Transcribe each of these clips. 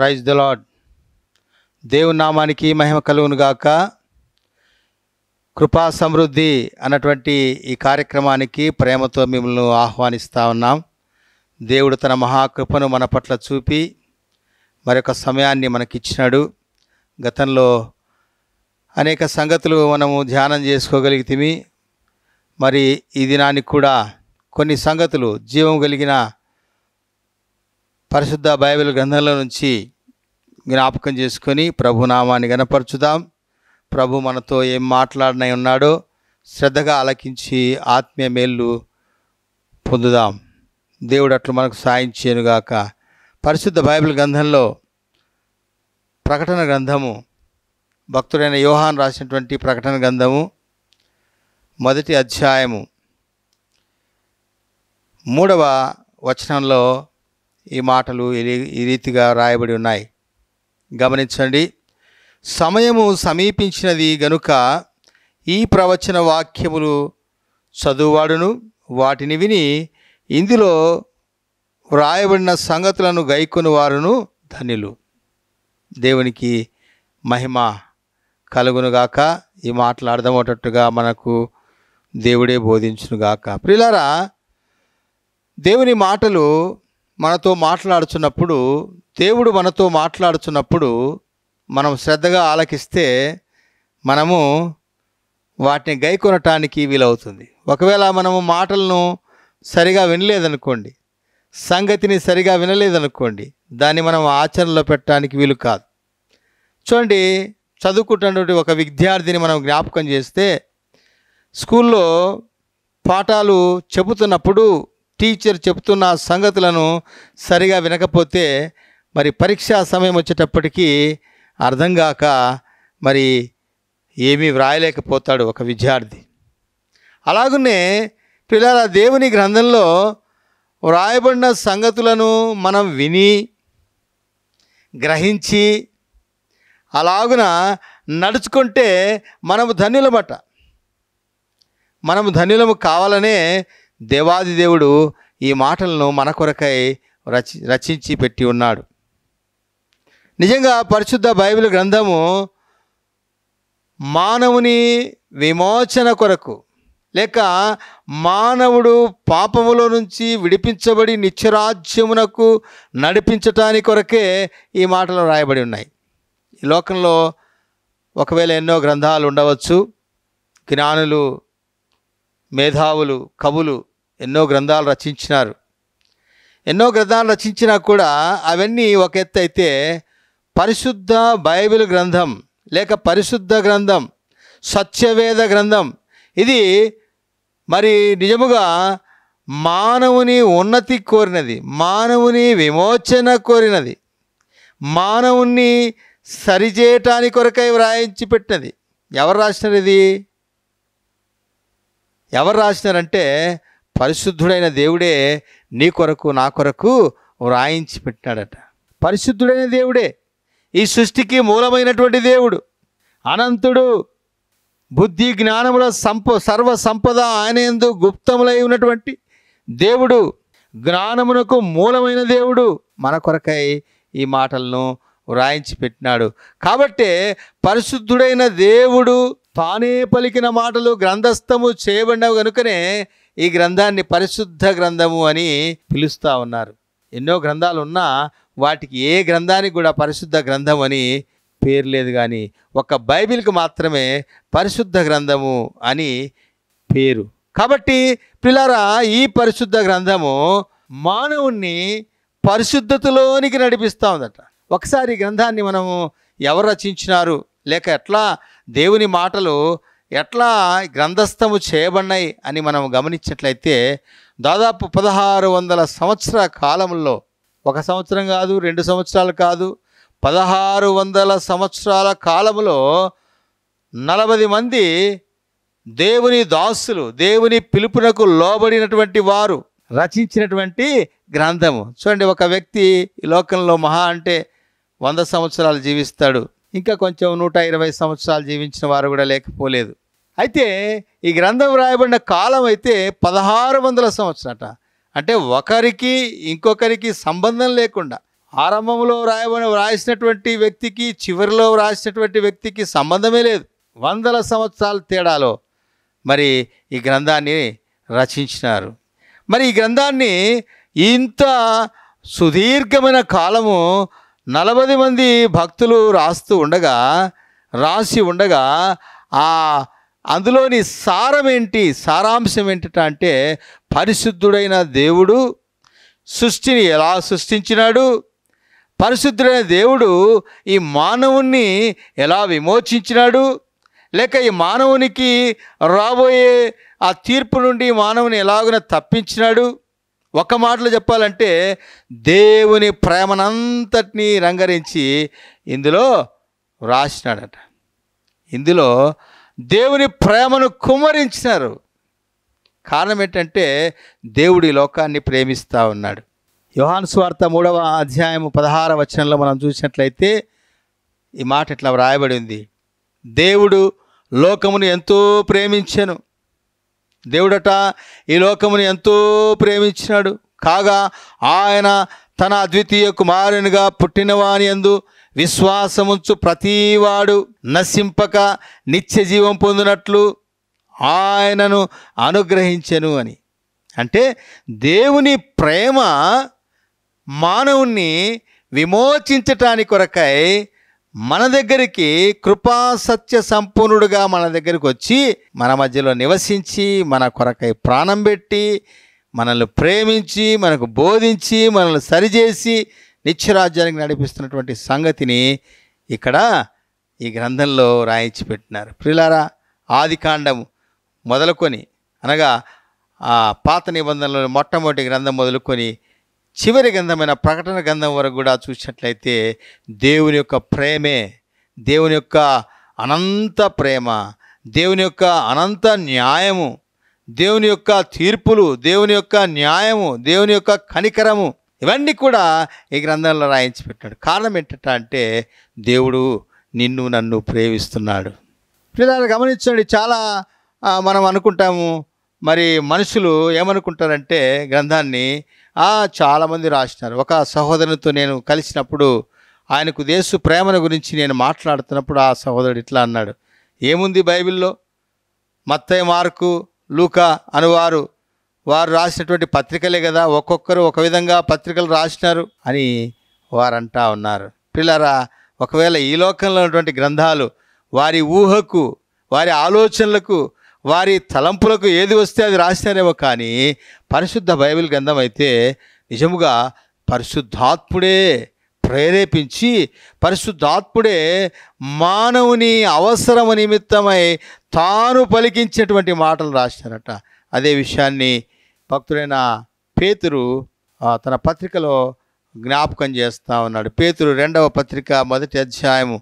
Praise the lord. దేవుని నామానికి మహిమ కలుగును గాక. కృపా సమృద్ధి అన్నటువంటి ఈ కార్యక్రమానికి ప్రేమతో మిమ్మల్ని ఆహ్వానిస్తూ ఉన్నాం. దేవుడు తన మహాకృపను మన పట్ల చూపి మరొక సమయాన్ని మనకిచ్చినాడు. గతంలో అనేక సంగతులు మనము ధ్యానం చేసుకోగలిగితిమి. మరి ఈ దినానికి కూడా కొన్ని సంగతులు జీవం కలిగిన పరిశుద్ధ బైబిల్ గ్రంథంలో నుంచి జ్ఞాపకం చేసుకొని ప్రభునామాన్ని గణపరచుదాం. ప్రభు మనతో ఏం మాట్లాడనై ఉన్నాడో శ్రద్ధగా ఆలకించి ఆత్మీయ మేళ్ళు పొందుదాం. దేవుడు అట్లు మనకు సాయం చేయనుగాక. పరిశుద్ధ బైబిల్ గ్రంథంలో ప్రకటన గ్రంథము, భక్తుడైన యోహాను రాసినటువంటి ప్రకటన గ్రంథము 1వ అధ్యాయము 3వ వచనంలో ఈ మాటలు ఈ రీతిగా రాయబడి ఉన్నాయి. గమనించండి. సమయము సమీపించినది గనుక ఈ ప్రవచన వాక్యములు చదువువాడును వాటిని విని ఇందులో వ్రాయబడిన సంగతులను గైకొని వారును ధన్యులు. దేవునికి మహిమ కలుగునుగాక. ఈ మాటలు అర్థమవుటట్టుగా మనకు దేవుడే బోధించునుగాక. ప్రియులారా, దేవుని మాటలు మనతో మాట్లాడుచున్నప్పుడు, దేవుడు మనతో మాట్లాడుచున్నప్పుడు మనం శ్రద్ధగా ఆలకిస్తే మనము వాటిని గైకొనటానికి వీలవుతుంది. ఒకవేళ మనము మాటలను సరిగా వినలేదనుకోండి, సంగతిని సరిగా వినలేదనుకోండి, దాన్ని మనం ఆచరణలో పెట్టడానికి వీలు కాదు. చూడండి, చదువుకుంటున్నటువంటి ఒక విద్యార్థిని మనం జ్ఞాపకం చేస్తే, స్కూల్లో పాఠాలు చెబుతున్నప్పుడు టీచర్ చెబుతున్న సంగతులను సరిగా వినకపోతే మరి పరీక్షా సమయం వచ్చేటప్పటికీ అర్థం కాక మరి ఏమీ వ్రాయలేకపోతాడు ఒక విద్యార్థి. అలాగనే పిల్లల దేవుని గ్రంథంలో వ్రాయబడిన సంగతులను మనం విని గ్రహించి అలాగున నడుచుకుంటే మనము ధన్యులమట. మనము ధన్యులము కావాలనే దేవాది దేవుడు ఈ మాటలను మన కొరకై రచించి పెట్టి ఉన్నాడు. నిజంగా పరిశుద్ధ బైబిల్ గ్రంథము మానవుని విమోచన కొరకు, లేక మానవుడు పాపములో నుంచి విడిపించబడి నిత్యరాజ్యమునకు నడిపించటానికి కొరకే ఈ మాటలు రాయబడి ఉన్నాయి. ఈ లోకంలో ఒకవేళ ఎన్నో గ్రంథాలు ఉండవచ్చు. జ్ఞానులు, మేధావులు, కవులు ఎన్నో గ్రంథాలు రచించినారు. ఎన్నో గ్రంథాలు రచించినా కూడా అవన్నీ ఒక ఎత్తు అయితే, పరిశుద్ధ బైబిల్ గ్రంథం లేక పరిశుద్ధ గ్రంథం, సత్యవేద గ్రంథం, ఇది మరి నిజముగా మానవుని ఉన్నతి కోరినది, మానవుని విమోచన కోరినది, మానవుని సరిచేయటానికి కొరకై వ్రాయించి పెట్టినది. ఎవరు రాసినారు? ఇది ఎవరు రాసినారంటే పరిశుద్ధుడైన దేవుడే నీ కొరకు నా కొరకు వ్రాయించి పెట్టినాడట. పరిశుద్ధుడైన దేవుడే, ఈ సృష్టికి మూలమైనటువంటి దేవుడు, అనంతుడు, బుద్ధి జ్ఞానముల సర్వ సంపద ఆయన యందు గుప్తములై ఉన్నటువంటి దేవుడు, జ్ఞానమునకు మూలమైన దేవుడు మన కొరకై ఈ మాటలను వ్రాయించి పెట్టినాడు. కాబట్టే పరిశుద్ధుడైన దేవుడు తానే పలికిన మాటలు గ్రంథస్థము చేయబడినవి కనుకనే ఈ గ్రంథాన్ని పరిశుద్ధ గ్రంథము అని పిలుస్తూ ఉన్నారు. ఎన్నో గ్రంథాలు ఉన్నా వాటికి ఏ గ్రంథానికి కూడా పరిశుద్ధ గ్రంథం అని పేరు లేదు, కానీ ఒక బైబిల్కి మాత్రమే పరిశుద్ధ గ్రంథము అని పేరు. కాబట్టి పిల్లారా, ఈ పరిశుద్ధ గ్రంథము మానవుణ్ణి పరిశుద్ధతలోనికి నడిపిస్తూ ఉందట. ఒకసారి ఈ గ్రంథాన్ని మనము ఎవరు రచించినారు, లేక ఎట్లా దేవుని మాటలు ఎట్లా గ్రంథస్థము చేయబడినాయి అని మనం గమనించినట్లయితే, దాదాపు 1600 సంవత్సరాల కాలంలో, 1 సంవత్సరం కాదు, 2 సంవత్సరాలు కాదు, 1600 సంవత్సరాల కాలంలో 40 మంది దేవుని దాసులు, దేవుని పిలుపునకు లోబడినటువంటి వారు రచించినటువంటి గ్రంథము. చూడండి, ఒక వ్యక్తి ఈ లోకంలో మహా అంటే 100 సంవత్సరాలు జీవిస్తాడు, ఇంకా కొంచెం 120 సంవత్సరాలు జీవించిన వారు కూడా లేకపోలేదు. అయితే ఈ గ్రంథం రాయబడిన కాలం అయితే 1600 సంవత్సరాలట. అంటే ఒకరికి ఇంకొకరికి సంబంధం లేకుండా ఆరంభంలో వ్రాసినటువంటి వ్యక్తికి చివరిలో వ్రాసినటువంటి వ్యక్తికి సంబంధమే లేదు. వందల సంవత్సరాల తేడాలో మరి ఈ గ్రంథాన్ని రచించినారు. మరి ఈ గ్రంథాన్ని ఇంత సుదీర్ఘమైన కాలము 40 మంది భక్తులు రాసి ఉండగా అందులోని సారాంశం ఏంటంటే పరిశుద్ధుడైన దేవుడు సృష్టిని ఎలా సృష్టించినాడు, పరిశుద్ధుడైన దేవుడు ఈ మానవుణ్ణి ఎలా విమోచించినాడు, లేక ఈ మానవునికి రాబోయే ఆ తీర్పు నుండి మానవుని ఎలాగైనా తప్పించినాడు. ఒక మాటలో చెప్పాలంటే దేవుని ప్రేమనంతటినీ రంగరించి ఇందులో రాసినాడట. ఇందులో దేవుని ప్రేమను కుమ్మరించినారు. కారణం ఏంటంటే దేవుడి లోకాన్ని ప్రేమిస్తూ ఉన్నాడు. యోహాను సువార్త 3వ అధ్యాయం 16వ వచనంలో మనం చూసినట్లయితే ఈ మాట ఇట్లా వ్రాయబడి ఉంది. దేవుడు లోకమును ఎంతో ప్రేమించెను. దేవుడట ఈ లోకమును ఎంతో ప్రేమించినాడు. కాగా ఆయన తన అద్వితీయ కుమారునిగా పుట్టినవాని యందు విశ్వాసముంచు ప్రతివాడు నశింపక నిత్య జీవం పొందినట్లు ఆయనను అనుగ్రహించెను అని. అంటే దేవుని ప్రేమ మానవుణ్ణి విమోచించటానికి కొరకై మన దగ్గరికి కృపా సత్య సంపూర్ణుడుగా మన దగ్గరికి వచ్చి మన మధ్యలో నివసించి మన కొరకై ప్రాణం పెట్టి మనల్ని ప్రేమించి మనకు బోధించి మనల్ని సరిచేసి నిత్యరాజ్యానికి నడిపిస్తున్నటువంటి సంగతిని ఇక్కడ ఈ గ్రంథంలో రాయించి పెట్టినారు. ప్రియులారా, ఆదికాండము మొదలుకొని అనగా ఆ పాత నిబంధనలో మొట్టమొదటి గ్రంథం మొదలుకొని చివరి గ్రంథమైన ప్రకటన గ్రంథం వరకు కూడా చూసినట్లయితే దేవుని యొక్క ప్రేమే, దేవుని యొక్క అనంత ప్రేమ, దేవుని యొక్క అనంత న్యాయము, దేవుని యొక్క తీర్పులు, దేవుని యొక్క న్యాయము, దేవుని యొక్క కనికరము ఇవన్నీ కూడా ఈ గ్రంథంలో రాయించి పెట్టాడు. కారణం ఏంటంటే దేవుడు నిన్ను నన్ను ప్రేమిస్తున్నాడు. పిల్లలు గమనించండి, చాలా మనం అనుకుంటాము, మరి మనుషులు ఏమనుకుంటారంటే గ్రంథాన్ని చాలామంది రాసినారు. ఒక సహోదరునితో నేను కలిసినప్పుడు ఆయనకు యేసు ప్రేమను గురించి నేను మాట్లాడుతున్నప్పుడు ఆ సహోదరుడు ఇట్లా అన్నాడు, ఏముంది బైబిల్లో, మత్తయి, మార్కు, లూకా అనువారు వారు రాసినటువంటి పత్రికలే కదా, ఒక్కొక్కరు ఒక విధంగా పత్రికలు రాసినారు అని వారంటా ఉన్నారు. పిల్లరా, ఒకవేళ ఈ లోకంలో ఉన్నటువంటి గ్రంథాలు వారి ఊహకు, వారి ఆలోచనలకు, వారి తలంపులకు ఏది వస్తే అది రాసినారేమో, కానీ పరిశుద్ధ బైబిల్ గ్రంథం అయితే నిజముగా పరిశుద్ధాత్ముడే ప్రేరేపించి, పరిశుద్ధాత్ముడే మానవుని అవసరము నిమిత్తమై తాను పలికించేటువంటి మాటలు రాసినారట. అదే విషయాన్ని భక్తుడైన పేతురు తన పత్రికలో జ్ఞాపకం చేస్తూ ఉన్నాడు. పేతురు 2వ పత్రిక 1వ అధ్యాయము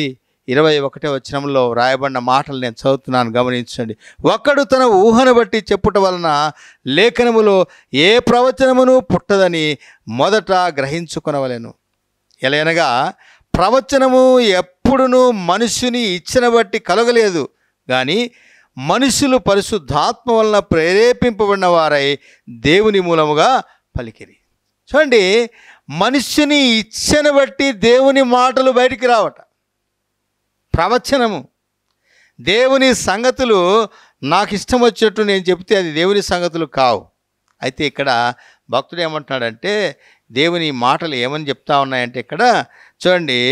21వ వచనంలో రాయబడిన మాటలు నేను చదువుతున్నాను, గమనించండి. ఒకడు తన ఊహను బట్టి చెప్పుట వలన లేఖనములో ఏ ప్రవచనమును పుట్టదని మొదట గ్రహించుకొనవలెను. ఎలయనగా ప్రవచనము ఎప్పుడునూ మనుషుని ఇచ్చిన బట్టి కలగలేదు, కానీ మనుషులు పరిశుద్ధాత్మ వలన ప్రేరేపింపబడిన వారై దేవుని మూలముగా పలికిరి. చూడండి, మనుషుని ఇచ్చను బట్టి దేవుని మాటలు బయటికి రావట. ప్రవచనము, దేవుని సంగతులు నాకు ఇష్టం వచ్చినట్టు నేను చెప్తే అది దేవుని సంగతులు కావు. అయితే ఇక్కడ భక్తుడు ఏమంటున్నాడంటే దేవుని మాటలు ఏమని చెప్తా ఉన్నాయంటే ఇక్కడ చూడండి,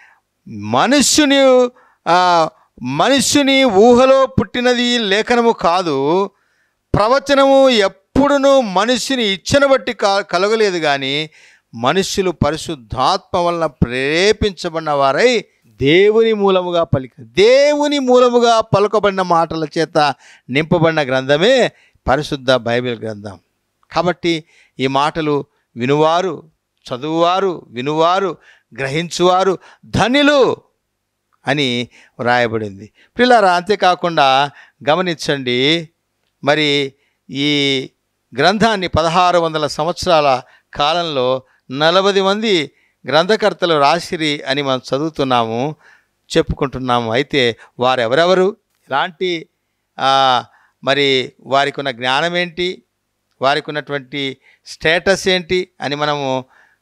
మనుష్యుని ఊహలో పుట్టినది లేఖనము కాదు, ప్రవచనము ఎప్పుడునూ మనుష్యుని ఇచ్చను బట్టి కలగలేదు, కానీ మనుష్యులు పరిశుద్ధాత్మ వలన ప్రేరేపించబడిన వారై దేవుని మూలముగా దేవుని మూలముగా పలుకబడిన మాటల చేత నింపబడిన గ్రంథమే పరిశుద్ధ బైబిల్ గ్రంథం. కాబట్టి ఈ మాటలు వినువారు, చదువువారు, వినువారు, గ్రహించువారు ధన్యులు అని వ్రాయబడింది. పిల్లరా, అంతేకాకుండా గమనించండి, మరి ఈ గ్రంథాన్ని 1600 సంవత్సరాల కాలంలో 40 మంది గ్రంథకర్తలు రాసిరి అని మనం చదువుతున్నాము, చెప్పుకుంటున్నాము. అయితే వారెవరెవరు, ఎలాంటి మరి వారికి ఉన్న జ్ఞానం ఏంటి, వారికి ఉన్నటువంటి స్టేటస్ ఏంటి అని మనము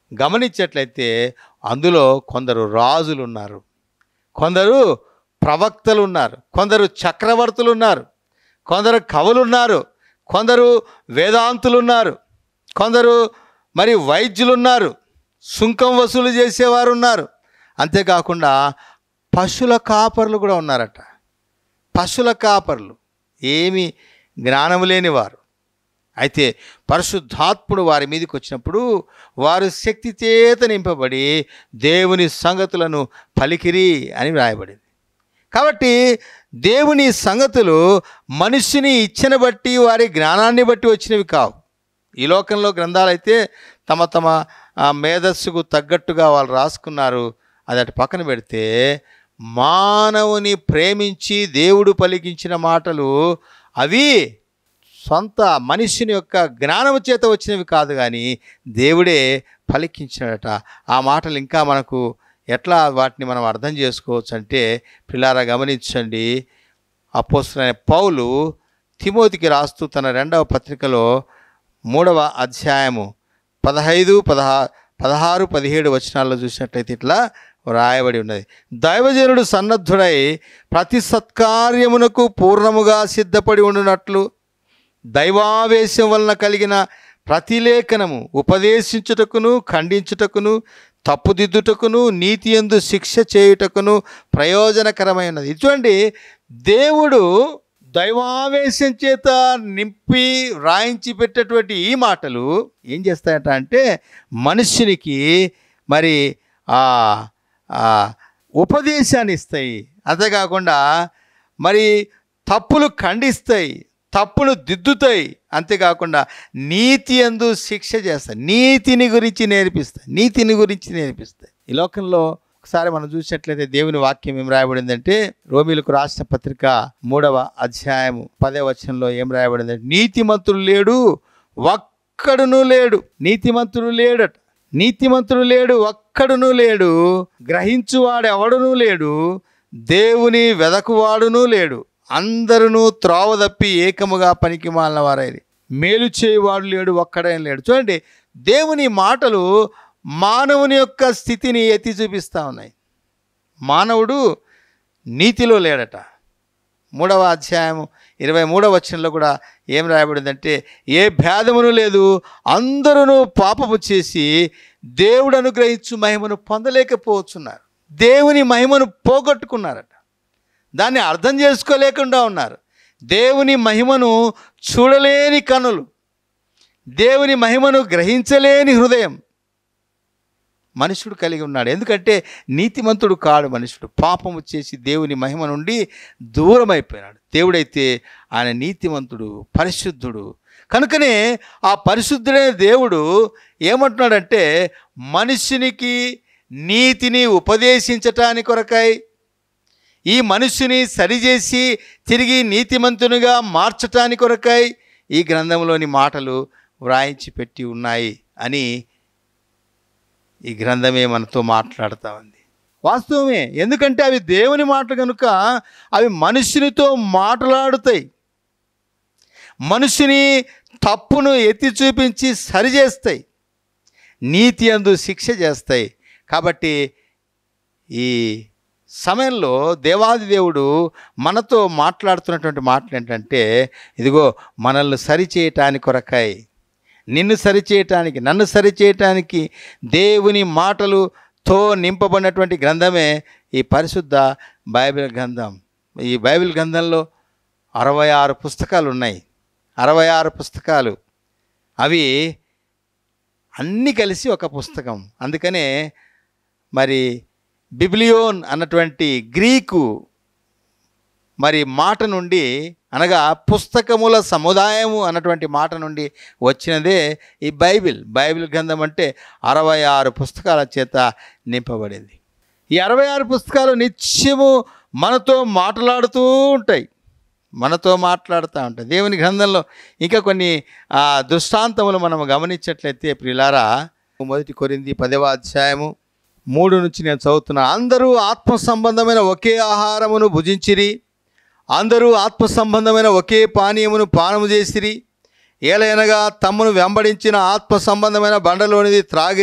గమనించట్లయితే అందులో కొందరు రాజులు ఉన్నారు, కొందరు ప్రవక్తలు ఉన్నారు, కొందరు చక్రవర్తులు ఉన్నారు, కొందరు కవులు ఉన్నారు, కొందరు వేదాంతులు ఉన్నారు, కొందరు మరి వైద్యులు ఉన్నారు, సుంకం వసూలు చేసేవారు ఉన్నారు. అంతేకాకుండా పశువుల కాపర్లు కూడా ఉన్నారట. పశువుల కాపర్లు ఏమీ జ్ఞానము లేనివారు. అయితే పరిశుద్ధాత్ముడు వారి మీదకి వచ్చినప్పుడు వారు శక్తి చేత నింపబడి దేవుని సంగతులను పలికిరి అని వ్రాయబడింది. కాబట్టి దేవుని సంగతులు మనిషిని ఇచ్చని బట్టి వారి జ్ఞానాన్ని బట్టి వచ్చినవి కావు. ఈ లోకంలో గ్రంథాలైతే తమ తమ మేధస్సుకు తగ్గట్టుగా వాళ్ళు రాసుకున్నారు. అది అటు పక్కన పెడితే మానవుని ప్రేమించి దేవుడు పలికించిన మాటలు అవి సొంత మనిషిని యొక్క జ్ఞానము చేత వచ్చినవి కాదు, కానీ దేవుడే పలికించినట. ఆ మాటలు ఇంకా మనకు ఎట్లా వాటిని మనం అర్థం చేసుకోవచ్చు అంటే, పిల్లారా గమనించండి, అపోస్తలుడైన పౌలు తిమోతికి రాస్తూ తన 2వ పత్రికలో 3వ అధ్యాయము 15, 16, 17 వచనాల్లో చూసినట్లయితే ఇట్లా వ్రాయబడి ఉన్నది. దైవజనుడు సన్నద్ధుడై ప్రతి సత్కార్యమునకు పూర్ణముగా సిద్ధపడి ఉండునట్లు దైవావేశం వలన కలిగిన ప్రతిలేఖనము ఉపదేశించుటకును, ఖండించుటకును, తప్పుదిద్దుటకును, నీతి యందు శిక్ష చేయుటకును ప్రయోజనకరమైనది. ఇటువంటి దేవుడు దైవావేశం చేత నింపి వ్రాయించి పెట్టేటువంటి ఈ మాటలు ఏం చేస్తాయట అంటే మనుష్యునికి మరి ఉపదేశాన్ని ఇస్తాయి. అంతేకాకుండా మరి తప్పులు ఖండిస్తాయి, తప్పులు దిద్దుతాయి. అంతేకాకుండా నీతి యందు శిక్ష చేస్తాయి, నీతిని గురించి నేర్పిస్తాయి. ఈ లోకంలో ఒకసారి మనం చూసినట్లయితే దేవుని వాక్యం ఏం రాయబడిందంటే, రోమీలకు రాసిన పత్రిక 3వ అధ్యాయము 10వ వచనంలో ఏం రాయబడిందంటే, నీతిమంతుడు లేడు, ఒక్కడును లేడు. నీతిమంతుడు లేడు, ఒక్కడును లేడు. గ్రహించువాడు ఎవడునూ లేడు, దేవుని వెదకువాడునూ లేడు. అందరూ త్రోవ తప్పి ఏకముగా పనికి మాలిన వారైరి. మేలు చేయువాడు లేడు, ఒక్కడైనా లేడు. చూడండి, దేవుని మాటలు మానవుని యొక్క స్థితిని ఎత్తి చూపిస్తూ ఉన్నాయి. మానవుడు నీతిలో లేడట. 3వ అధ్యాయము 23వ వచనంలో కూడా ఏం రాయబడిందంటే, ఏ భేదమును లేదు, అందరూ పాపము చేసి దేవుడు అనుగ్రహించు మహిమను పొందలేకపోతున్నారు. దేవుని మహిమను పోగొట్టుకున్నారట. దాన్ని అర్థం చేసుకోలేకుండా ఉన్నారు. దేవుని మహిమను చూడలేని కనులు, దేవుని మహిమను గ్రహించలేని హృదయం మనుషుడు కలిగి ఉన్నాడు. ఎందుకంటే నీతిమంతుడు కాడు మనుషుడు. పాపము చేసి దేవుని మహిమ నుండి దూరం అయిపోయినాడు. దేవుడైతే ఆయన నీతిమంతుడు, పరిశుద్ధుడు. కనుకనే ఆ పరిశుద్ధుడైన దేవుడు ఏమంటున్నాడంటే, మనుషునికి నీతిని ఉపదేశించటానికి కొరకై, ఈ మనుషుని సరిచేసి తిరిగి నీతిమంతునిగా మార్చటానికి కొరకై ఈ గ్రంథంలోని మాటలు వ్రాయించి పెట్టి ఉన్నాయి అని ఈ గ్రంథమే మనతో మాట్లాడుతూ ఉంది. వాస్తవమే, ఎందుకంటే అవి దేవుని మాటలు కనుక అవి మనుషునితో మాట్లాడుతాయి. మనుషుని తప్పును ఎత్తి చూపించి సరిచేస్తాయి, నీతి యందు శిక్ష చేస్తాయి. కాబట్టి ఈ సమయంలో దేవాది దేవుడు మనతో మాట్లాడుతున్నటువంటి మాటలు ఏంటంటే, ఇదిగో మనల్ని సరిచేయటానికి కొరకై, నిన్ను సరిచేయటానికి, నన్ను సరిచేయటానికి దేవుని మాటలుతో నింపబడినటువంటి గ్రంథమే ఈ పరిశుద్ధ బైబిల్ గ్రంథం. ఈ బైబిల్ గ్రంథంలో 66 పుస్తకాలు ఉన్నాయి. 66 పుస్తకాలు, అవి అన్నీ కలిసి ఒక పుస్తకం. అందుకనే మరి బిబ్లియోన్ అన్నటువంటి గ్రీకు మరి మాట నుండి, అనగా పుస్తకముల సముదాయము అన్నటువంటి మాట నుండి వచ్చినదే ఈ బైబిల్ గ్రంథం. అంటే 66 పుస్తకాల చేత నింపబడింది. ఈ 66 పుస్తకాలు నిత్యము మనతో మాట్లాడుతూ ఉంటాయి. దేవుని గ్రంథంలో ఇంకా కొన్ని దృష్టాంతములు మనం గమనించినట్లయితే ప్రియులారా, 1 కొరింథీ 10వ అధ్యాయము 3 నుంచి నేను చదువుతున్నా. అందరూ ఆత్మ సంబంధమైన ఒకే ఆహారమును భుజించిరి, అందరూ ఆత్మ సంబంధమైన ఒకే పానీయమును పానము చేసిరి. ఏలయనగా తమను వెంబడించిన ఆత్మ సంబంధమైన బండలోనిది త్రాగిరి,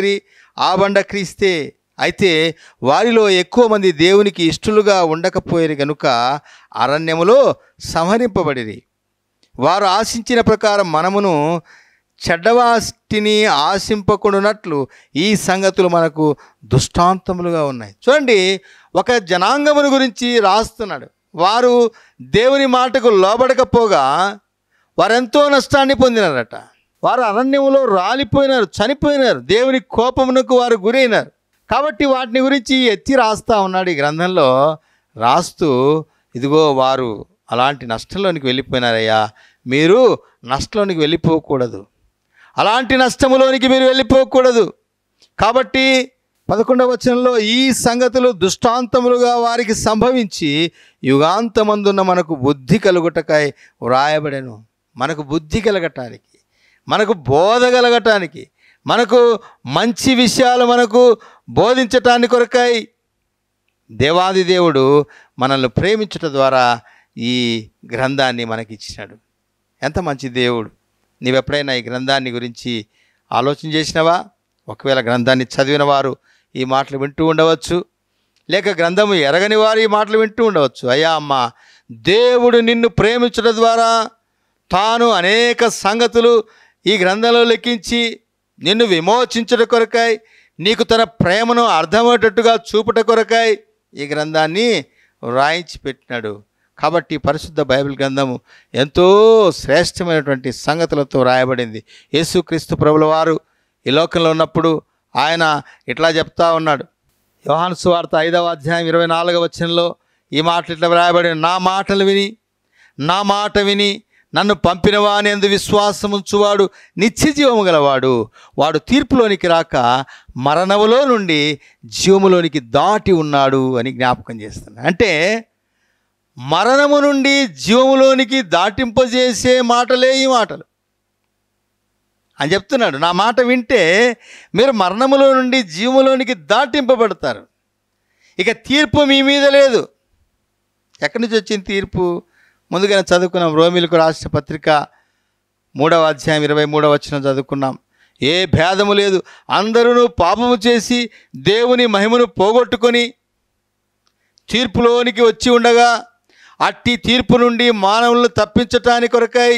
ఆ బండ క్రీస్తే. అయితే వారిలో ఎక్కువ మంది దేవునికి ఇష్టలుగా ఉండకపోయారు గనుక అరణ్యములో సంహరింపబడిరి. వారు ఆశించిన ప్రకారం మనమును చెడ్డవాటిని ఆశింపకుండానట్లు ఈ సంగతులు మనకు దృష్టాంతములుగా ఉన్నాయి. చూడండి, ఒక జనాంగమును గురించి రాస్తున్నాడు. వారు దేవుని మాటకు లోబడకపోగా వారెంతో నష్టాన్ని పొందినారట. వారు అరణ్యములో రాలిపోయినారు, చనిపోయినారు, దేవుని కోపమునకు వారు గురైనారు. కాబట్టి వాటిని గురించి ఎత్తి రాస్తా ఉన్నాడు ఈ గ్రంథంలో. రాస్తూ ఇదిగో వారు అలాంటి నష్టంలోనికి వెళ్ళిపోయినారయ్యా, మీరు నష్టంలోనికి వెళ్ళిపోకూడదు, అలాంటి నష్టములోనికి మీరు వెళ్ళిపోకూడదు. కాబట్టి 11వ వచనంలో ఈ సంగతులు దృష్టాంతములుగా వారికి సంభవించి యుగాంతమందున్న మనకు బుద్ధి కలుగుటకై వ్రాయబడెను. మనకు బుద్ధి కలగటానికి, మనకు బోధ కలగటానికి, మనకు మంచి విషయాలు మనకు బోధించటానికి కొరకై దేవాది దేవుడు మనల్ని ప్రేమించటం ద్వారా ఈ గ్రంథాన్ని మనకిచ్చినాడు. ఎంత మంచి దేవుడు! నీవెప్పుడైనా ఈ గ్రంథాన్ని గురించి ఆలోచన చేసినవా? ఒకవేళ గ్రంథాన్ని చదివిన వారు ఈ మాటలు వింటూ ఉండవచ్చు, లేక గ్రంథము ఎరగని వారు ఈ మాటలు వింటూ ఉండవచ్చు. అయ్యా అమ్మ, దేవుడు నిన్ను ప్రేమించడం ద్వారా తాను అనేక సంగతులు ఈ గ్రంథంలో లెక్కించి నిన్ను విమోచించడం కొరకై, నీకు తన ప్రేమను అర్థమయ్యేటట్టుగా చూపుట కొరకై ఈ గ్రంథాన్ని వ్రాయించి పెట్టినాడు. కాబట్టి పరిశుద్ధ బైబిల్ గ్రంథము ఎంతో శ్రేష్టమైనటువంటి సంగతులతో రాయబడింది. యేసుక్రీస్తు ప్రభుల వారు ఈ లోకంలో ఉన్నప్పుడు ఆయన ఇట్లా చెప్తా ఉన్నాడు. యోహాను సువార్త 5వ అధ్యాయం 24వ వచనంలో ఈ మాటలు ఇట్లా రాయబడిన, నా మాట విని నన్ను పంపిన వాని యందు విశ్వాసం ఉంచువాడు నిత్య జీవము గలవాడు, వాడు తీర్పులోనికి రాక మరణములో నుండి జీవములోనికి దాటి ఉన్నాడు అని జ్ఞాపకం చేస్తున్నాడు. అంటే మరణము నుండి జీవములోనికి దాటింపజేసే మాటలే ఈ మాటలు అని చెప్తున్నాడు. నా మాట వింటే మీరు మరణములో నుండి జీవములోనికి దాటింపబడతారు. ఇక తీర్పు మీ మీద లేదు. ఎక్కడి నుంచి వచ్చింది తీర్పు? ముందుగానే చదువుకున్నాం. రోమీయులకు రాసిన పత్రిక 3వ అధ్యాయం 23వ వచనం చదువుకున్నాం. ఏ భేదము లేదు, అందరూ పాపము చేసి దేవుని మహిమను పోగొట్టుకొని తీర్పులోనికి వచ్చి ఉండగా అట్టి తీర్పు నుండి మానవులను తప్పించటానికి కొరకై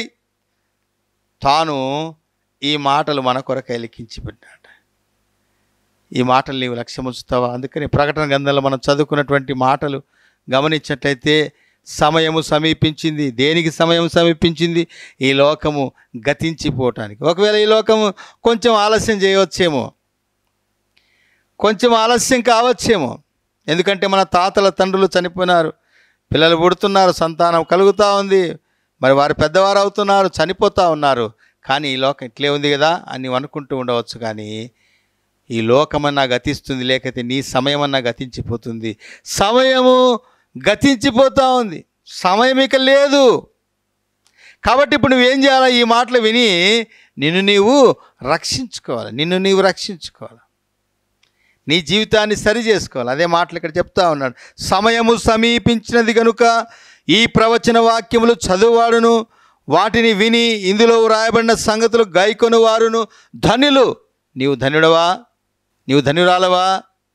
తాను ఈ మాటలు మన కొరకై లిఖించి పెట్టాడు. ఈ మాటలు నీవు లక్ష్యం ఉంచుతావా? అందుకని ప్రకటన గ్రంథంలో మనం చదువుకున్నటువంటి మాటలు గమనించినట్లయితే సమయము సమీపించింది. దేనికి సమయం సమీపించింది? ఈ లోకము గతించిపోవటానికి. ఒకవేళ ఈ లోకము కొంచెం ఆలస్యం చేయవచ్చేమో, కొంచెం ఆలస్యం కావచ్చేమో. ఎందుకంటే మన తాతల తండ్రులు చనిపోయినారు, పిల్లలు పుడుతున్నారు, సంతానం కలుగుతూ ఉంది, మరి వారు పెద్దవారు అవుతున్నారు, చనిపోతూ ఉన్నారు. కానీ ఈ లోకం ఇట్లే ఉంది కదా అని నీవు అనుకుంటూ ఉండవచ్చు. కానీ ఈ లోకమన్నా గతిస్తుంది, లేకపోతే నీ సమయమన్నా గతించిపోతుంది. సమయము గతించిపోతూ ఉంది, సమయం ఇక లేదు. కాబట్టి ఇప్పుడు నువ్వేం చేయాలి? ఈ మాటలు విని నిన్ను నీవు రక్షించుకోవాలి, నిన్ను నీవు రక్షించుకోవాలి, నీ జీవితాన్ని సరి చేసుకోవాలి. అదే మాటలు ఇక్కడ చెప్తా ఉన్నాడు. సమయము సమీపించినది కనుక ఈ ప్రవచన వాక్యములు చదువువాడును వాటిని విని ఇందులో వ్రాయబడిన సంగతులు గైకొను వారును ధన్యులు. నీవు ధన్యుడవా? నీవు ధన్యురాలవా?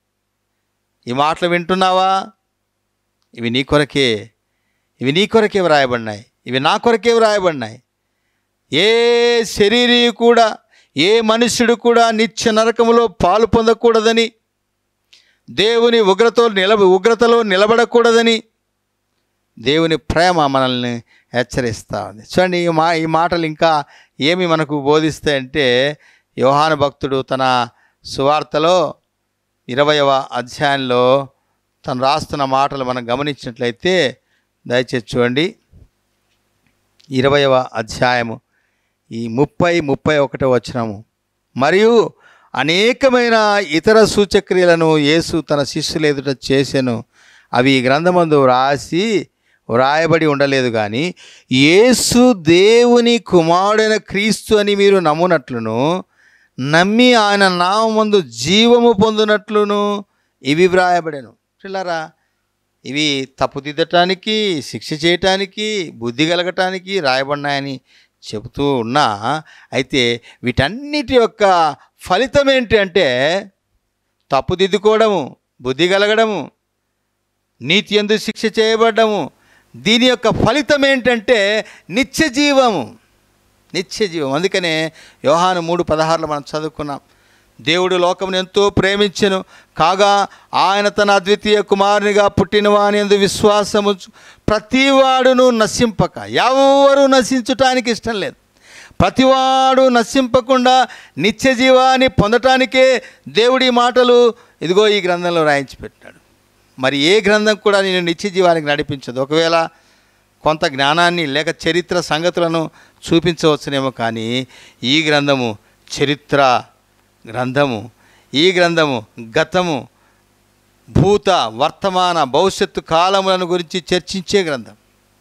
ఈ మాటలు వింటున్నావా? ఇవి నీ కొరకే, ఇవి నీ కొరకే వ్రాయబడినాయి, ఇవి నా కొరకే వ్రాయబడినాయి. ఏ శరీరీ కూడా, ఏ మనుష్యుడు కూడా నిత్య నరకములో పాలు పొందకూడదని, దేవుని ఉగ్రతలో నిలబడకూడదని దేవుని ప్రేమ మనల్ని హెచ్చరిస్తూ ఉంది. చూడండి, ఈ మాటలు ఇంకా ఏమి మనకు బోధిస్తాయంటే, యోహాను భక్తుడు తన సువార్తలో 20వ అధ్యాయంలో తను రాస్తున్న మాటలు మనం గమనించినట్లయితే, దయచేసి చూడండి, 20వ అధ్యాయము ఈ 30-31 వచనము. మరియు అనేకమైన ఇతర సూచక్రియలను యేసు తన శిష్యుల ఎదుట చేసెను, అవి ఈ గ్రంథమందు వ్రాయబడి ఉండలేదు. కానీ యేసు దేవుని కుమారుడైన క్రీస్తు అని మీరు నమ్మునట్లును, నమ్మి ఆయన నామమందు జీవము పొందునట్లును ఇవి వ్రాయబడెను. పిల్లరా, ఇవి తప్పుదిద్దటానికి, శిక్ష చేయటానికి, బుద్ధి కలగటానికి రాయబడినాయని చెబుతూ ఉన్నా, అయితే వీటన్నిటి యొక్క ఫలితం ఏంటి అంటే తప్పుదిద్దుకోవడము, బుద్ధి కలగడము, నీతి యందు శిక్ష చేయబడ్డము. దీని యొక్క ఫలితం ఏంటంటే నిత్య జీవము. నిత్య జీవం. అందుకనే యోహాను 3:16 మనం చదువుకున్నాం. దేవుడు లోకమును ఎంతో ప్రేమించెను, కాగా ఆయన తన అద్వితీయ కుమారునిగా పుట్టిన వాని యందు విశ్వాసము ప్రతివాడును నశింపక, ఎవరు నశించటానికి ఇష్టం లేదు. ప్రతివాడు నశింపకుండా నిత్య జీవాన్ని పొందటానికే దేవుడి మాటలు ఇదిగో ఈ గ్రంథంలో రాయించి పెట్టాడు. మరి ఏ గ్రంథం కూడా నేను నిత్య జీవానికి నడిపించదు. ఒకవేళ కొంత జ్ఞానాన్ని లేక చరిత్ర సంగతులను చూపించవచ్చునేమో, కానీ ఈ గ్రంథము చరిత్ర గ్రంథము. ఈ గ్రంథము గతము, భూత, వర్తమాన, భవిష్యత్తు కాలములను గురించి చర్చించే గ్రంథం.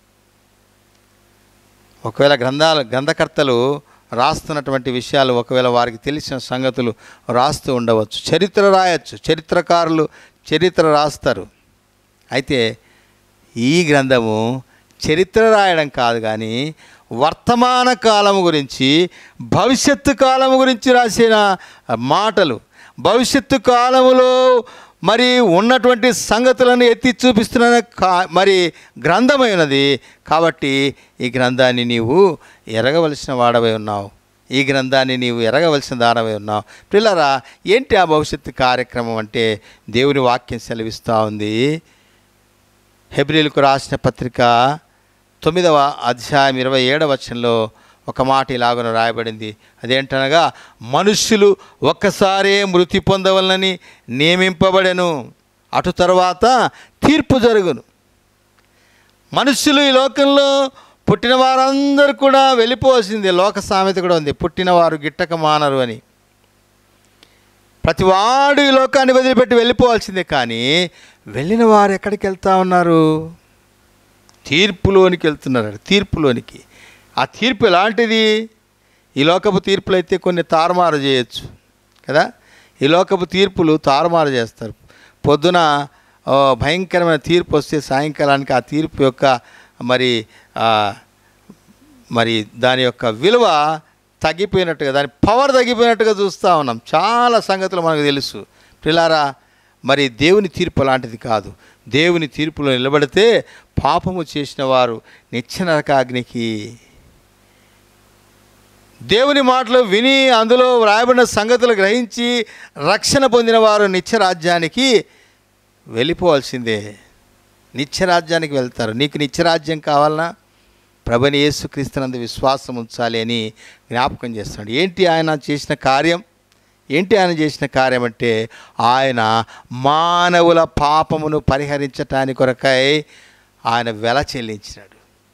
ఒకవేళ గ్రంథకర్తలు రాస్తున్నటువంటి విషయాలు ఒకవేళ వారికి తెలిసిన సంగతులు రాస్తూ ఉండవచ్చు, చరిత్ర రాయొచ్చు, చరిత్రకారులు చరిత్ర రాస్తారు. అయితే ఈ గ్రంథము చరిత్ర రాయడం కాదు, కానీ వర్తమాన కాలము గురించి, భవిష్యత్తు కాలము గురించి రాసిన మాటలు, భవిష్యత్తు కాలములో మరి ఉన్నటువంటి సంగతులను ఎత్తి చూపిస్తున్న మరి గ్రంథమైనది. కాబట్టి ఈ గ్రంథాన్ని నీవు ఎరగవలసిన వాడవై ఉన్నావు. ఈ గ్రంథాన్ని నీవు ఎరగవలసిన దానవై ఉన్నావు. పిల్లరా, ఏంటి ఆ భవిష్యత్తు కార్యక్రమం అంటే దేవుని వాక్యం సెలవిస్తూ ఉంది. హెబ్రీయులకు రాసిన పత్రిక 9వ అధ్యాయం 27వ వచనంలో ఒక మాట ఇలాగను రాయబడింది. అదేంటనగా, మనుష్యులు ఒక్కసారే మృతి పొందవలనని నియమింపబడెను, అటు తర్వాత తీర్పు జరుగును. మనుష్యులు ఈ లోకంలో పుట్టిన వారందరూ కూడా వెళ్ళిపోవాల్సిందే. లోక సామెత కూడా ఉంది, పుట్టినవారు గిట్టక మానరు అని. ప్రతివాడు ఈ లోకాన్ని వదిలిపెట్టి వెళ్ళిపోవాల్సిందే. కానీ వెళ్ళిన వారు ఎక్కడికి వెళ్తూ ఉన్నారు? తీర్పులోనికి వెళ్తున్నారు. తీర్పులోనికి. ఆ తీర్పు ఎలాంటిది? ఈ లోకపు తీర్పులు అయితే కొన్ని తారుమారు చేయొచ్చు కదా. ఈ లోకపు తీర్పులు తారుమారు చేస్తారు. పొద్దున భయంకరమైన తీర్పు వస్తే సాయంకాలానికి ఆ తీర్పు యొక్క మరి దాని యొక్క విలువ తగ్గిపోయినట్టుగా, దాని పవర్ తగ్గిపోయినట్టుగా చూస్తూ ఉన్నాం. చాలా సంగతులు మనకు తెలుసు. పిల్లారా, మరి దేవుని తీర్పు అలాంటిది కాదు. దేవుని తీర్పులో నిలబడితే పాపము చేసిన వారు నిత్య నరకాగ్నికి, దేవుని మాటలు విని అందులో వ్రాయబడిన సంగతులు గ్రహించి రక్షణ పొందిన వారు నిత్య రాజ్యానికి వెళ్ళిపోవాల్సిందే. నిత్య రాజ్యానికి వెళ్తారు. నీకు నిత్య రాజ్యం కావాలన్నా ప్రభుని యేసుక్రీస్తునందు విశ్వాసం ఉంచాలి అని జ్ఞాపకం చేస్తున్నాడు. ఏంటి ఆయన చేసిన కార్యం? ఏంటి ఆయన చేసిన కార్యం అంటే, ఆయన మానవుల పాపమును పరిహరించటానికి కొరకై ఆయన వెల చెల్లించినాడు.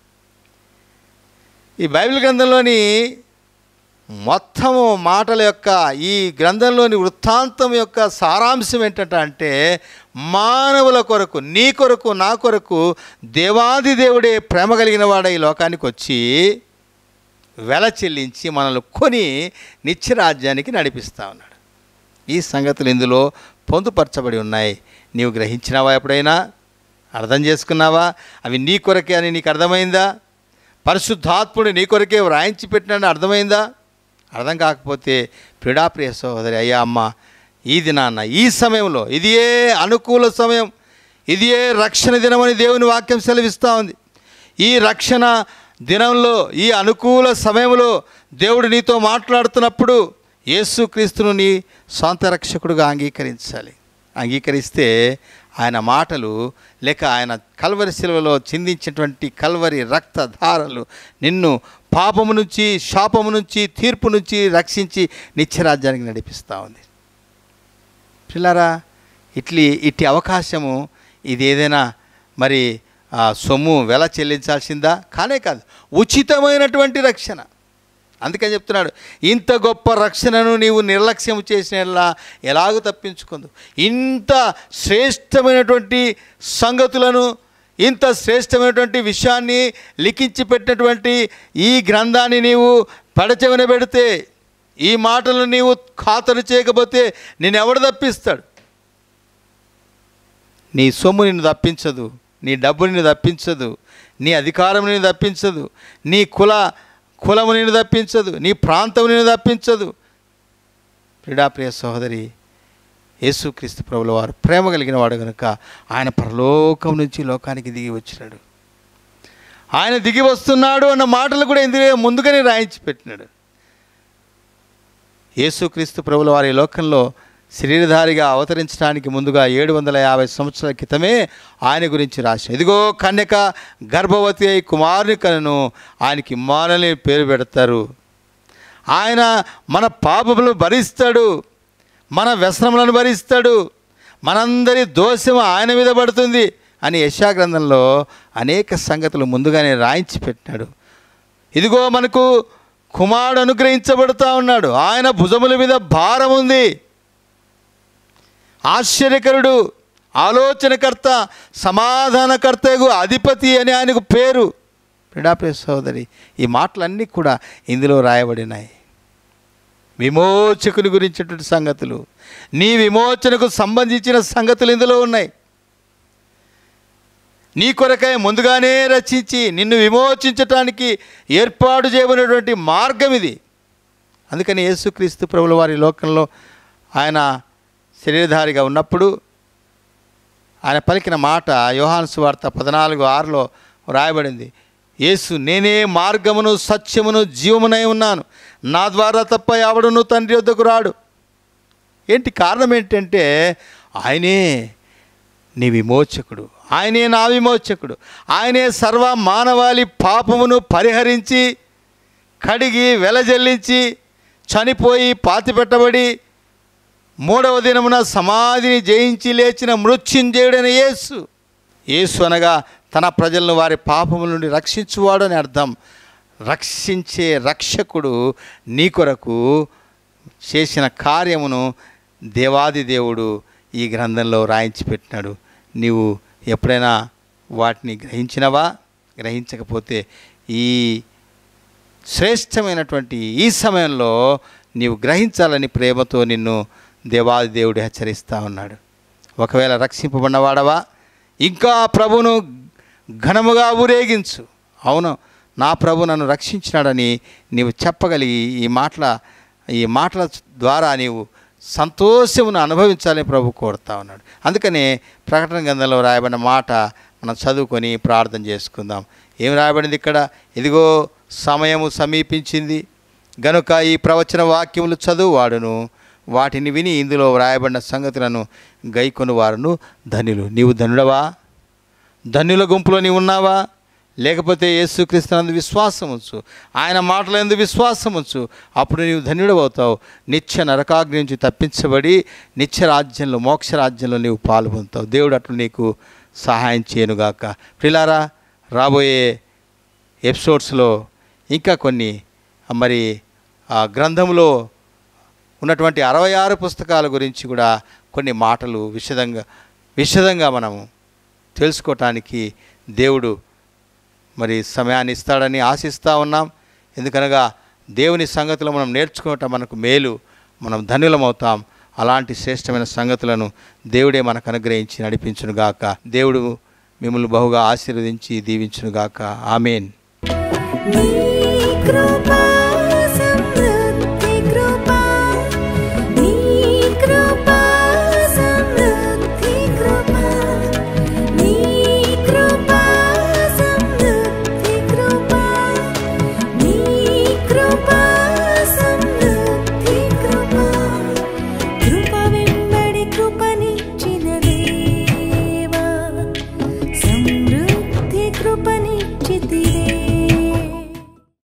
ఈ బైబిల్ గ్రంథంలోని మొత్తము మాటల యొక్క, ఈ గ్రంథంలోని వృత్తాంతం యొక్క సారాంశం ఏంటంటే, మానవుల కొరకు, నీ కొరకు, నా కొరకు దేవాది దేవుడే ప్రేమ కలిగిన వాడు ఈ లోకానికి వచ్చి వెల చెల్లించి మనల్ని కొని నిత్యరాజ్యానికి నడిపిస్తూ ఉన్నాడు. ఈ సంగతులు ఇందులో పొందుపరచబడి ఉన్నాయి. నీవు గ్రహించినావా? ఎప్పుడైనా అర్థం చేసుకున్నావా? అవి నీ కొరకే అని నీకు అర్థమైందా? పరిశుద్ధాత్ముడు నీ కొరకే వ్రాయించి పెట్టినాడని అర్థమైందా? అర్థం కాకపోతే ప్రియ సహోదరి, అయ్యా అమ్మ, ఈ దినాన్న, ఈ సమయంలో, ఇది ఏ అనుకూల సమయం, ఇది ఏ రక్షణ దినమని దేవుని వాక్యం సెలవిస్తూ ఉంది. ఈ రక్షణ దినంలో, ఈ అనుకూల సమయంలో దేవుడు నీతో మాట్లాడుతున్నప్పుడు యేసుక్రీస్తును నీ సొంత రక్షకుడుగా అంగీకరించాలి. అంగీకరిస్తే ఆయన మాటలు లేక ఆయన కల్వరి శిలువలో చిందించినటువంటి కల్వరి రక్తధారలు నిన్ను పాపము నుంచి, శాపము నుంచి, తీర్పు నుంచి రక్షించి నిత్యరాజ్యానికి నడిపిస్తూ ఉంది. పిల్లారా, ఇట్టి అవకాశము ఇది ఏదైనా మరి సొమ్ము వెల చెల్లించాల్సిందా? కానే కాదు, ఉచితమైనటువంటి రక్షణ. అందుకని చెప్తున్నాడు, ఇంత గొప్ప రక్షణను నీవు నిర్లక్ష్యం చేసిన ఎలాగో తప్పించుకుందు. ఇంత శ్రేష్టమైనటువంటి సంగతులను, ఇంత శ్రేష్టమైనటువంటి విషయాన్ని లిఖించి పెట్టినటువంటి ఈ గ్రంథాన్ని నీవు పడచెవిన పెడితే, ఈ మాటలను నీవు ఖాతరు చేయకపోతే నిన్నెవడు తప్పిస్తాడు? నీ సొమ్ము నిన్ను తప్పించదు, నీ డబ్బు నిన్ను తప్పించదు, నీ అధికారం నిన్ను తప్పించదు, నీ కులము నిన్ను తప్పించదు, నీ ప్రాంతం నిన్ను తప్పించదు. ప్రియ సహోదరి, యేసుక్రీస్తు ప్రభుల వారు ప్రేమ కలిగిన వాడు కనుక ఆయన పరలోకం నుంచి లోకానికి దిగి వచ్చినాడు. ఆయన దిగి వస్తున్నాడు అన్న మాటలు కూడా ఇందులో ముందుగానే రాయించి పెట్టినాడు. యేసుక్రీస్తు ప్రభుల వారి లోకంలో శరీరధారిగా అవతరించడానికి ముందుగా 750 సంవత్సరాల క్రితమే ఆయన గురించి రాశాడు. ఇదిగో కన్యక గర్భవతి అయి కుమారుని కనును, ఆయనకి ఇమ్మానుయేలు అని పేరు పెడతారు. ఆయన మన పాపములను భరిస్తాడు, మన వ్యసనములను భరిస్తాడు, మనందరి దోషము ఆయన మీద పడుతుంది అని యెషయా గ్రంథంలో అనేక సంగతులు ముందుగానే రాయించి పెట్టినాడు. ఇదిగో మనకు కుమారుడు అనుగ్రహించబడుతూ ఉన్నాడు, ఆయన భుజముల మీద భారం ఉంది. ఆశ్చర్యకరుడు, ఆలోచనకర్త, సమాధానకర్తకు అధిపతి అని ఆయనకు పేరు. ప్రియ సహోదరి, ఈ మాటలన్నీ కూడా ఇందులో రాయబడినాయి. విమోచకుని గురించినటువంటి సంగతులు, నీ విమోచనకు సంబంధించిన సంగతులు ఇందులో ఉన్నాయి. నీ కొరకై ముందుగానే రచించి నిన్ను విమోచించటానికి ఏర్పాటు చేయబడినటువంటి మార్గం ఇది. అందుకని యేసుక్రీస్తు ప్రభుల వారి లోకంలో ఆయన శరీరధారిగా ఉన్నప్పుడు ఆయన పలికిన మాట యోహాను సువార్త 14:6లో రాయబడింది. యేసు, నేనే మార్గమును సత్యమును జీవమునై ఉన్నాను, నా ద్వారా తప్ప ఎవడును తండ్రి వద్దకు రాడు. ఏంటి కారణం? ఏంటంటే ఆయనే నీ విమోచకుడు, ఆయనే నా విమోచకుడు, ఆయనే సర్వ మానవాళి పాపమును పరిహరించి కడిగి వెలజల్లించి చనిపోయి పాతిపెట్టబడి 3వ దినమున సమాధిని జయించి లేచిన మృత్యుంజయుడైన యేసు. యేసు అనగా తన ప్రజలను వారి పాపముల నుండి రక్షించువాడు అని అర్థం. రక్షించే రక్షకుడు నీ కొరకు చేసిన కార్యమును దేవాది దేవుడు ఈ గ్రంథంలో రాయించి పెట్టినాడు. నీవు ఎప్పుడైనా వాటిని గ్రహించినవా? గ్రహించకపోతే ఈ శ్రేష్టమైనటువంటి ఈ సమయంలో నీవు గ్రహించాలని ప్రేమతో నిన్ను దేవాది దేవుడు హెచ్చరిస్తూ ఉన్నాడు. ఒకవేళ రక్షింపబడినవాడవా, ఇంకా ప్రభువును ఘనముగా ఊరేగించు. అవును, నా ప్రభు నన్ను రక్షించినాడని నీవు చెప్పగలిగి ఈ మాటల ద్వారా నీవు సంతోషమును అనుభవించాలని ప్రభు కోరుతా ఉన్నాడు. అందుకనే ప్రకటన గ్రంథంలో రాయబడిన మాట మనం చదువుకొని ప్రార్థన చేసుకుందాం. ఏం రాయబడింది ఇక్కడ? ఇదిగో సమయము సమీపించింది గనుక ఈ ప్రవచన వాక్యములు చదువువాడును వాటిని విని ఇందులో వ్రాయబడిన సంగతులను గైకొని వారును ధన్యులు. నీవు ధన్యుడవా? ధన్యుల గుంపులో నీవు ఉన్నావా? లేకపోతే యేసుక్రీస్తునందు విశ్వాసం ఉంచు, ఆయన మాటలందు విశ్వాసం ఉంచు. అప్పుడు నీవు ధన్యుడవుతావు. నిత్య నరకాగ్ని నుంచి తప్పించబడి నిత్య రాజ్యంలో, మోక్ష రాజ్యంలో నీవు పాలు పొందుతావు. దేవుడు అట్లు నీకు సహాయం చేయనుగాక. ప్రియులారా, రాబోయే ఎపిసోడ్స్లో ఇంకా కొన్ని మరి ఆ గ్రంథంలో ఉన్నటువంటి 66 పుస్తకాల గురించి కూడా కొన్ని మాటలు విశదంగా మనము తెలుసుకోవటానికి దేవుడు మరి సమయాన్ని ఇస్తాడని ఆశిస్తూ ఉన్నాం. ఎందుకనగా దేవుని సంగతులు మనం నేర్చుకోవటం మనకు మేలు, మనం ధన్యులమవుతాం. అలాంటి శ్రేష్టమైన సంగతులను దేవుడే మనకు అనుగ్రహించి నడిపించునుగాక. దేవుడు మిమ్మల్ని బహుగా ఆశీర్వదించి దీవించునుగాక. ఆమేన్.